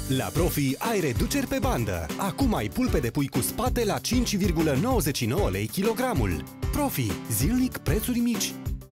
La Profi ai reduceri pe bandă. Acum ai pulpe de pui cu spate la 5,99 lei kilogramul. Profi. Zilnic prețuri mici.